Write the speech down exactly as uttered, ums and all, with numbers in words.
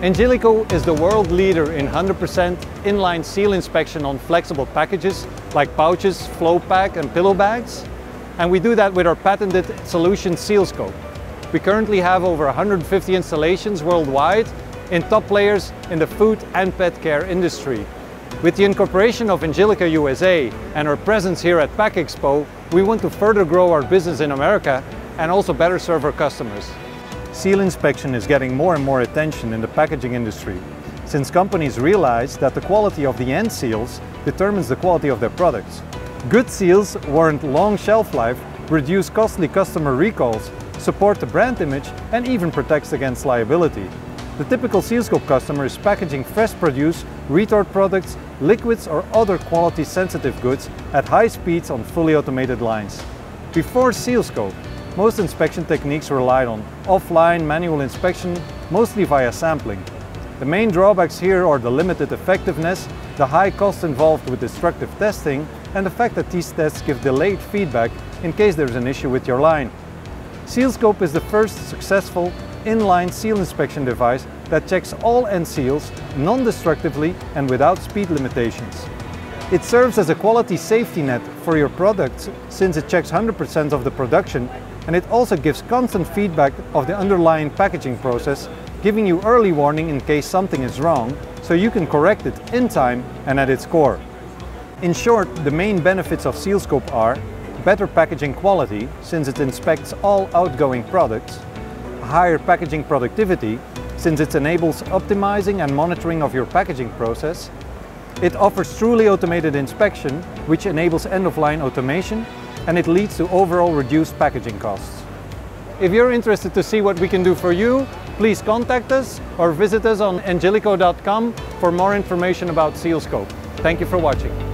Engilico is the world leader in one hundred percent inline seal inspection on flexible packages like pouches, flow pack and pillow bags. And we do that with our patented solution SealScope. We currently have over one hundred fifty installations worldwide in top players in the food and pet care industry. With the incorporation of Engilico U S A and our presence here at PACK EXPO, we want to further grow our business in America and also better serve our customers. Seal inspection is getting more and more attention in the packaging industry, since companies realize that the quality of the end seals determines the quality of their products. Good seals warrant long shelf life, reduce costly customer recalls, support the brand image and even protects against liability. The typical SealScope customer is packaging fresh produce, retort products, liquids or other quality sensitive goods at high speeds on fully automated lines. Before SealScope, most inspection techniques relied on offline manual inspection, mostly via sampling. The main drawbacks here are the limited effectiveness, the high cost involved with destructive testing, and the fact that these tests give delayed feedback in case there is an issue with your line. SealScope is the first successful inline seal inspection device that checks all end seals non-destructively and without speed limitations. It serves as a quality safety net for your products since it checks one hundred percent of the production, and it also gives constant feedback of the underlying packaging process, giving you early warning in case something is wrong, so you can correct it in time and at its core. In short, the main benefits of SealScope are better packaging quality since it inspects all outgoing products, higher packaging productivity since it enables optimizing and monitoring of your packaging process. It offers truly automated inspection, which enables end-of-line automation, and it leads to overall reduced packaging costs. If you're interested to see what we can do for you, please contact us or visit us on engilico dot com for more information about SealScope. Thank you for watching.